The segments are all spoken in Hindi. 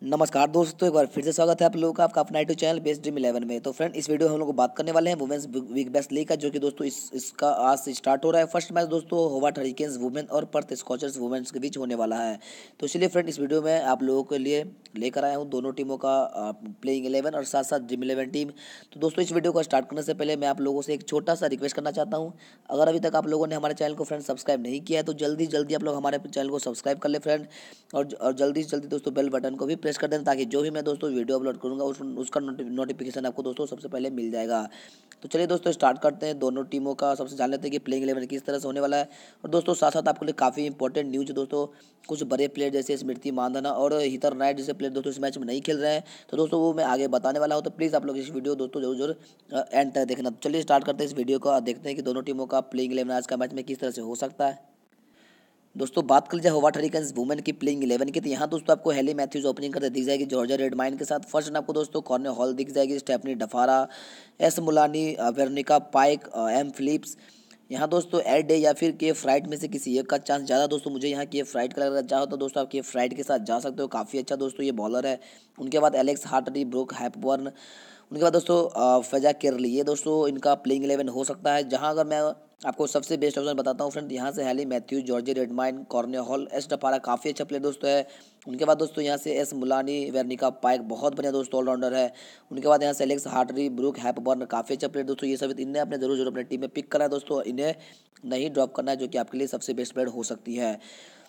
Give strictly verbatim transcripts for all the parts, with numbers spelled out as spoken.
नमस्कार दोस्तों, एक बार फिर से स्वागत है आप लोगों का आपका अपना YouTube channel best Dream Eleven में। तो फ्रेंड, इस वीडियो में हम लोग बात करने वाले हैं वुमेन्स वीक बेस्ट लीग का, जो कि दोस्तों इस इसका आज से स्टार्ट हो रहा है। फर्स्ट मैच दोस्तों होवार्ड हरिकेन्स वुमेन और पर्थ स्कॉचर्स वुमेन्स के बीच होने वाला है। तो इसलिए फ्रेंड, इस वीडियो में आप लोगों के लिए लेकर आया हूँ दोनों टीमों का प्लेइंग इलेवन और साथ साथ ड्रीम इलेवन टीम। तो दोस्तों, इस वीडियो को स्टार्ट करने से पहले मैं आप लोगों से एक छोटा सा रिक्वेस्ट करना चाहता हूँ। अगर अभी तक आप लोगों ने हमारे चैनल को फ्रेंड सब्सक्राइब नहीं किया है तो जल्दी जल्दी आप लोग हमारे चैनल को सब्सक्राइब कर ले फ्रेंड, और और जल्दी से जल्दी दोस्तों बेल बटन को भी प्रेस कर देना, ताकि जो भी मैं दोस्तों वीडियो अपलोड करूंगा उस, उसका नोटिफिकेशन आपको दोस्तों सबसे पहले मिल जाएगा। तो चलिए दोस्तों, स्टार्ट करते हैं दोनों टीमों का। सबसे जान लेते हैं कि प्लेइंग इलेवन किस तरह से होने वाला है। और दोस्तों साथ साथ आपके लिए काफ़ी इंपॉर्टेंट न्यूज़ दोस्तों, कुछ बड़े प्लेयर जैसे स्मृति मानधना और हितर नाइट जैसे प्लेयर दोस्तों इस मैच में नहीं खेल रहे हैं। तो दोस्तों वो मैं आगे बताने वाला हूँ, तो प्लीज़ आप लोग इस वीडियो दोस्तों जरूर जरूर एंड तक देखना। तो चलिए स्टार्ट करते हैं इस वीडियो को और देखते हैं कि दोनों टीमों का प्लेइंग इलेवन आज का मैच में किस तरह से हो सकता है। दोस्तों बात कर लीजिए होवार्ड हरिकेन्स वुमेन की प्लेइंग इलेवन की, तो यहाँ दोस्तों आपको हेली मैथ्यूज ओपनिंग करते दिख जाएगी जॉर्जिया रेडमाइन के साथ। फर्स्ट आपको दोस्तों कॉर्ने हॉल दिख जाएगी, स्टेफनी डफारा, एस मुलानी, वेरोनिका पाइक, एम फिलिप्स। यहाँ दोस्तों एड डे या फिर के फ्राइड में से किसी एक का चांस ज़्यादा दोस्तों मुझे यहाँ के फ्राइड का लग रहा है। चाहो तो दोस्तों आप के फ्राइड के साथ जा सकते हो, काफ़ी अच्छा दोस्तों ये बॉलर है। उनके बाद एलेक्स हार्टरी, ब्रूक हैपबर्न, उनके बाद दोस्तों फजा केरली, ये दोस्तों इनका प्लेइंग इलेवन हो सकता है। जहां अगर मैं आपको सबसे बेस्ट ऑप्शन बताता हूं फ्रेंड, यहाँ से Hayley Matthews, Georgie Redmayne, Corinne Hall, S Daffara काफ़ी अच्छा प्लेयर दोस्तों है। उनके बाद दोस्तों यहाँ से एस मुलानी, वेरनिका पाइक बहुत बढ़िया दोस्तों ऑलराउंडर है। उनके बाद यहाँ से एलेक्स हार्टरी, ब्रूक हैपबर्न काफ़ी अच्छा प्लेयर दोस्तों। ये सब इन्हें अपने जरूर जरूर अपने टीम में पिक करा है दोस्तों, इन्हें नहीं ड्रॉप करना है, जो कि आपके लिए सबसे बेस्ट प्लेयर हो सकती है।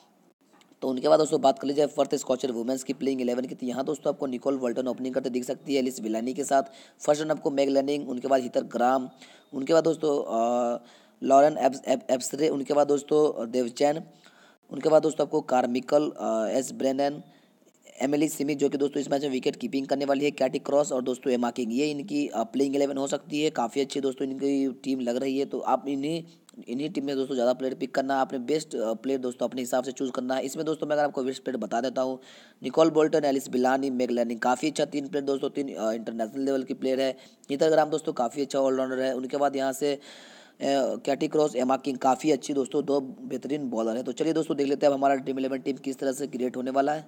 तो उनके बाद दोस्तों बात कर लीजिए फर्थ स्कॉचर वुमेन्स की प्लेइंग इलेवन की, तो यहाँ दोस्तों आपको निकोल वल्टन ओपनिंग करते दिख सकती है एलिस विलानी के साथ। फर्स्ट रन आपको मैग लर्निंग, उनके बाद हितर ग्राम, उनके बाद दोस्तों लॉरेन एब्सरे, उनके बाद दोस्तों देवचैन, उनके बाद दोस्तों आपको Carmichael S Brennan, Emily Smith जो कि दोस्तों इस मैच में विकेट कीपिंग करने वाली है, कैटी क्रॉस और दोस्तों एमा किंग, ये इनकी प्लेइंग इलेवन हो सकती है। काफ़ी अच्छी दोस्तों इनकी टीम लग रही है। तो आप इन्हीं इन्हीं टीम में दोस्तों ज़्यादा प्लेयर पिक करना, आपने बेस्ट प्लेयर दोस्तों अपने हिसाब से चूज करना है। इसमें दोस्तों मैं अगर आपको बेस्ट प्लेयर बता देता हूँ, Nicole Bolton, Elyse Villani, Meg Lanning, काफ़ी अच्छा तीन प्लेयर दोस्तों, तीन इंटरनेशनल लेवल के प्लेयर है। हितर ग्राम दोस्तों काफ़ी अच्छा ऑलराउंडर है। उनके बाद यहाँ से कैटी क्रॉस, एमा किंग काफ़ी अच्छी दोस्तों दो बेहतरीन बॉलर है। तो चलिए दोस्तों देख लेते हैं अब हमारा ड्रीम इलेवन टीम किस तरह से क्रिएट होने वाला है।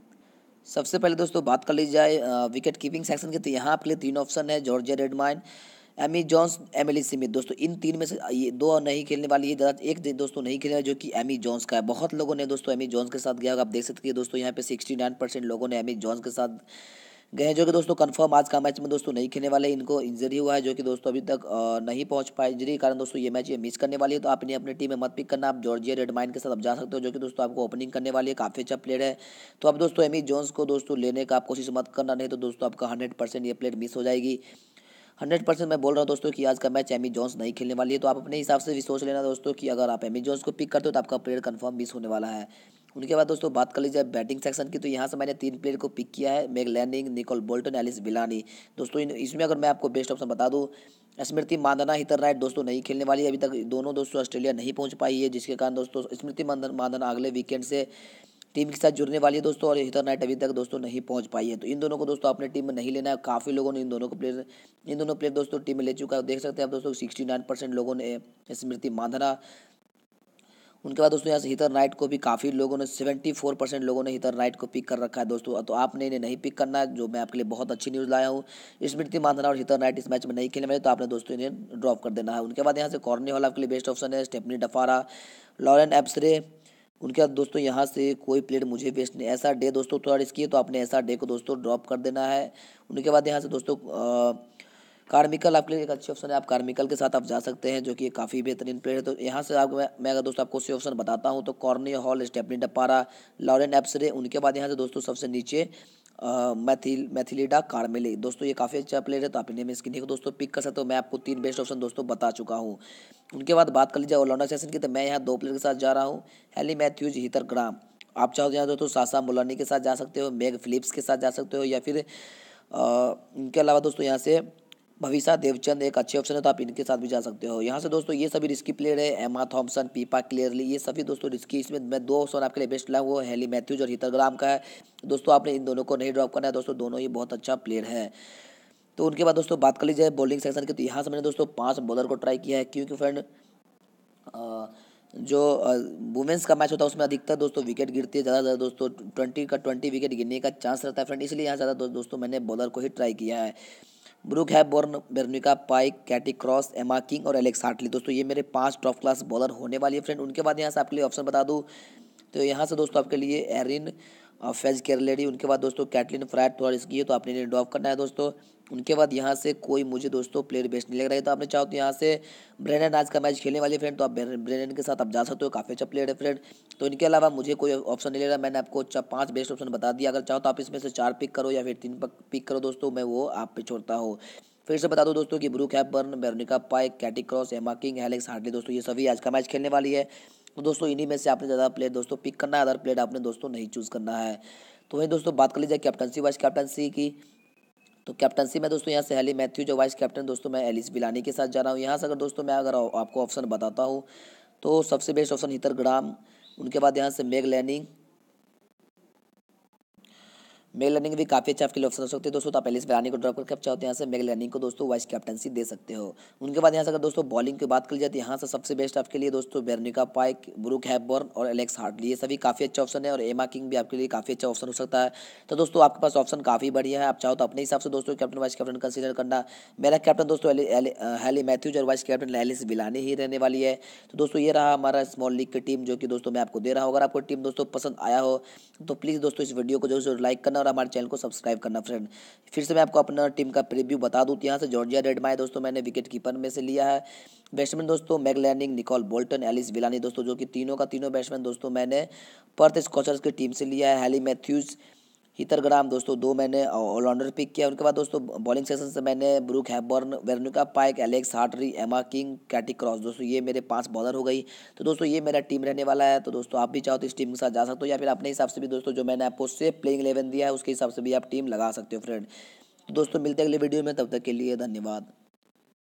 सबसे पहले दोस्तों बात कर ली जाए विकेट कीपिंग सेक्शन की, तो यहाँ आपके लिए तीन ऑप्शन है, Georgia Redmayne, Amy Jones, Emily Smith. दोस्तों इन तीन में से ये दो नहीं खेलने वाली है, ज़्यादा एक दोस्तों नहीं खेलने वाली, जो कि एमी जॉन्स का है। बहुत लोगों ने दोस्तों एमी जॉन्स के साथ गया, आप देख सकते हैं दोस्तों यहाँ पे सिक्सटी नाइन परसेंट लोगों ने एमी जॉन्स के साथ गए हैं, जो कि दोस्तों कंफर्म आज का मैच में दोस्तों नहीं खेलने वाले। इनको इंजरी हुआ है, जो कि दोस्तों अभी तक नहीं पहुंच पाए। इंजरी के कारण दोस्तों ये मैच ये मिस करने वाली है। तो आप इन्हें अपनी टीम में मत पिक करना, आप जॉर्जिया रेडमाइन के साथ आप जा सकते हो, जो कि दोस्तों आपको ओपनिंग करने वाली है, काफ़ी अच्छा प्लेयर है। तो आप दोस्तों एमी जोन्स को दोस्तों लेने का आप कोशिश मत करना, नहीं तो दोस्तों आपका हंड्रेड परसेंट ये प्लेयर मिस हो जाएगी। हंड्रेड परसेंट मैं बोल रहा हूँ दोस्तों कि आज का मैच एमी जोन्स नहीं खेलने वाली है। तो आप अपने हिसाब से भी सोच लेना दोस्तों कि अगर आप एमी जोन्स को पिक करते हो तो आपका प्लेयर कंफर्म मिस होने वाला है। उनके बाद दोस्तों बात कर लीजिए बैटिंग सेक्शन की, तो यहाँ से मैंने तीन प्लेयर को पिक किया है, Meg Lanning, Nicole Bolton, Elyse Villani. दोस्तों इन इसमें अगर मैं आपको बेस्ट ऑप्शन बता दूँ, स्मृति मांधना, हितर राइट दोस्तों नहीं खेलने वाली है। अभी तक दोनों दोस्तों ऑस्ट्रेलिया नहीं पहुँच पाई है, जिसके कारण दोस्तों स्मृति मांधना अगले वीकेंड से टीम के साथ जुड़ने वाली है दोस्तों, और हितर नाइट अभी तक दोस्तों नहीं पहुंच पाई है। तो इन दोनों को दोस्तों अपने टीम में नहीं लेना है। काफ़ी लोगों ने इन दोनों को प्लेयर इन दोनों प्लेयर दोस्तों टीम में ले चुका है, देख सकते हैं आप दोस्तों सिक्सटी नाइन परसेंट लोगों ने स्मृति मांधना। उनके बाद दोस्तों यहाँ से हितर नाइट को भी काफ़ी लोगों ने सेवेंटी फोर परसेंट लोगों ने हितर नाइट को पिक कर रखा है दोस्तों। तो आपने इन्हें नहीं पिक करना है, जो मैं आपके लिए बहुत अच्छी न्यूज़ लाया हूँ। स्मृति मांधना और हितर नाइट इस मैच में नहीं खेलने वाले, तो आपने दोस्तों इन्हें ड्रॉप कर देना है। उनके बाद यहाँ से कॉर्नी हॉल आपके लिए बेस्ट ऑप्शन है, स्टेफनी डफारा, लॉरेन एब्सरे। उनके बाद दोस्तों यहाँ से कोई प्लेयर मुझे बेस्ट नहीं, ऐसा डे दोस्तों थोड़ा रिस्की है, तो आपने ऐसा डे को दोस्तों ड्रॉप कर देना है। उनके बाद यहाँ से दोस्तों कार्मिकल आपके लिए एक अच्छी ऑप्शन है, आप कार्मिकल के साथ आप जा सकते हैं, जो कि काफ़ी बेहतरीन प्लेयर है। तो यहाँ से आप मैं, मैं अगर दोस्तों आपको सी ऑप्शन बताता हूँ, तो Corinne Hall, Stefanie Daffara, Lauren Ebsary. उनके बाद यहाँ से दोस्तों सबसे नीचे मैथिल मैथिलीडा कार्मेले, दोस्तों ये काफ़ी अच्छा प्लेयर है, तो आप इन्हें में स्किन को दोस्तों पिक कर सकते हो। मैं आपको तीन बेस्ट ऑप्शन दोस्तों बता चुका हूँ। उनके बाद बात कर लीजिए ऑलराउंडर सेशन की, तो मैं यहाँ दो प्लेयर के साथ जा रहा हूँ, हेली मैथ्यूज, हितर ग्राम। आप चाहो तो यहाँ दोस्तों सासा मुलानी के साथ जा सकते हो, मैग फिलिप्स के साथ जा सकते हो, या फिर इनके अलावा दोस्तों यहाँ से भविष्य देवचंद एक अच्छे ऑप्शन है, तो आप इनके साथ भी जा सकते हो। यहाँ से दोस्तों ये सभी रिस्की प्लेयर है, एमा थॉम्सन, पीपा क्लियरली, ये सभी दोस्तों रिस्की। इसमें मैं दो ऑप्शन आपके लिए बेस्ट लाऊं, वो हेली मैथ्यूज और हितर ग्राम का है। दोस्तों आपने इन दोनों को नहीं ड्रॉप करना है दोस्तों, दोनों ही बहुत अच्छा प्लेयर है। तो उनके बाद दोस्तों बात कर ली जाए बॉलिंग सेक्शन की, तो यहाँ से मैंने दोस्तों पाँच बॉलर को ट्राई किया है, क्योंकि फ्रेंड जो वुमेंस का मैच होता है उसमें अधिकतर दोस्तों विकेट गिरती है, ज़्यादा ज़्यादा दोस्तों ट्वेंटी का ट्वेंटी विकेट गिरने का चांस रहता है फ्रेंड, इसलिए यहाँ ज़्यादा दो, दोस्तों मैंने बॉलर को ही ट्राई किया है। Brooke Hepburn, Veronica Pyke, Katie Cross, Emma King और एलेक्स हार्टली, दोस्तों ये मेरे पांच टॉप क्लास बॉलर होने वाली है फ्रेंड। उनके बाद यहाँ से आपके लिए ऑप्शन बता दूँ तो यहाँ से दोस्तों आपके लिए एरिन फैज केरलेडी, उनके बाद दोस्तों कैटलिन फ्रायड थोड़ा रिस्की है तो आपने इन्हें ड्रॉप करना है दोस्तों। उनके बाद यहाँ से कोई मुझे दोस्तों प्लेयर बेस्ट नहीं लग रहा है, तो आपने चाहो तो यहाँ से ब्रेनन आज का मैच खेलने वाली फ्रेंड, तो आप ब्रेनन के साथ आप जा सकते हो, काफ़ी अच्छा प्लेयर है फ्रेंड। तो इनके अलावा मुझे कोई ऑप्शन नहीं ले रहा, मैंने आपको चा- पांच बेस्ट ऑप्शन बता दिया। अगर चाहो तो आप इसमें से चार पिक करो या फिर तीन पिक करो दोस्तों, मैं वो आप पे छोड़ता हूँ। फिर से बता दो दोस्तों कि Brooke Hepburn, Veronica Pyke, Katie Cross, Emma King, Alex Hartley, दोस्तों ये सभी आज का मैच खेलने वाली है। तो दोस्तों इन्हीं में से आपने ज़्यादा प्लेयर दोस्तों पिक करना है, अदर प्लेयर आपने दोस्तों नहीं चूज़ करना है। तो वही दोस्तों बात कर लीजिए कैप्टनसी वाइस कैप्टनसी की। तो कैप्टनसी में दोस्तों यहाँ से हैली मैथ्यू जो वाइस कैप्टन, दोस्तों मैं एलिस विलानी के साथ जा रहा हूँ। यहाँ से अगर दोस्तों मैं अगर आपको ऑप्शन बताता हूँ तो सबसे बेस्ट ऑप्शन हितर ग्राम, उनके बाद यहाँ से मेग लैनिंग, मेग लर्निंग भी काफ़ी अच्छा आपके लिए ऑप्शन हो सकते हैं दोस्तों। तो आप एलिस बिलानी को ड्रॉप करके आप चाहते हैं यहाँ से मेग लर्निंग को दोस्तों वाइस कैप्टनसी दे सकते हो। उनके बाद यहाँ से अगर दोस्तों बॉलिंग की बात की जाती है, यहाँ से सबसे बेस्ट आपके लिए दोस्तों बेरनिका पाइक, ब्रूक हैपबॉर्न और एलेक्स हार्टली, ये सभी काफ़ी अच्छा ऑप्शन है, और एमा किंग भी आपके लिए काफ़ी अच्छा ऑप्शन हो सकता है। तो दोस्तों आपके पास ऑप्शन काफ़ी बढ़िया है, आप चाहो तो अपने हिसाब से दोस्तों कैप्टन वाइस कैप्टन कंसीडर करना। मेरा कैप्टन दोस्तों हैली मैथ्यूज और वाइस कैप्टन एलिस बिलानी ही रहने वाली है। तो दोस्तों ये रहा हमारा स्मॉल लीग की टीम जो कि दोस्तों मैं आपको दे रहा हूँ। अगर आपको टीम दोस्तों पसंद आया हो तो प्लीज़ दोस्तों इस वीडियो को जो है लाइक करना और हमारे चैनल को सब्सक्राइब करना फ्रेंड। फिर से मैं आपको अपना टीम का प्रीव्यू बता दूं तो यहाँ से जॉर्जिया रेडमाई दोस्तों मैंने विकेट कीपर में से लिया है। बैट्समैन दोस्तों Meg Lanning, Nicole Bolton, Elyse Villani, दोस्तों जो कि तीनों का तीनों बैट्समैन दोस्तों मैंने पर्थ स्कॉचर्स की टीम से लिया है। हैली मैथ्यूज, हितरग्राम दोस्तों दो मैंने ऑलराउंडर पिक किया। उनके बाद दोस्तों बॉलिंग सेशन से मैंने Brooke Hepburn, Veronica Pyke, Alex Hartley, Emma King, Katie cross, दोस्तों ये मेरे पांच बॉलर हो गई। तो दोस्तों ये मेरा टीम रहने वाला है। तो दोस्तों आप भी चाहो तो इस टीम के साथ जा सकते हो, या फिर अपने हिसाब से भी दोस्तों जो मैंने आपको सेफ प्लेइंग इलेवन दिया है उसके हिसाब से भी आप टीम लगा सकते हो फ्रेंड। तो दोस्तों मिलते हैं अगले वीडियो में, तब तक के लिए धन्यवाद।